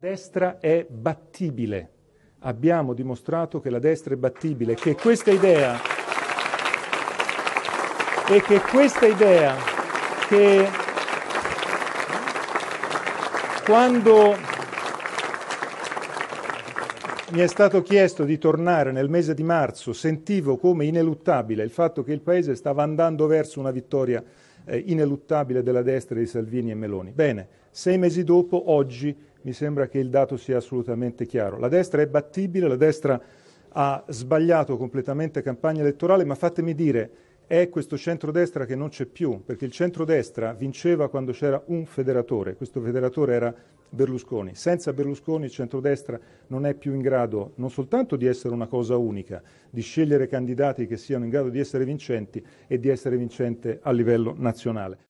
La destra è battibile. Abbiamo dimostrato che la destra è battibile, che questa idea che quando mi è stato chiesto di tornare nel mese di marzo, sentivo come ineluttabile il fatto che il Paese stava andando verso una vittoria ineluttabile della destra di Salvini e Meloni. Bene, 6 mesi dopo, oggi, mi sembra che il dato sia assolutamente chiaro. La destra è battibile, la destra ha sbagliato completamente campagna elettorale, ma fatemi dire, è questo centrodestra che non c'è più, perché il centrodestra vinceva quando c'era un federatore, questo federatore era Berlusconi. Senza Berlusconi il centrodestra non è più in grado non soltanto di essere una cosa unica, di scegliere candidati che siano in grado di essere vincenti e di essere vincente a livello nazionale.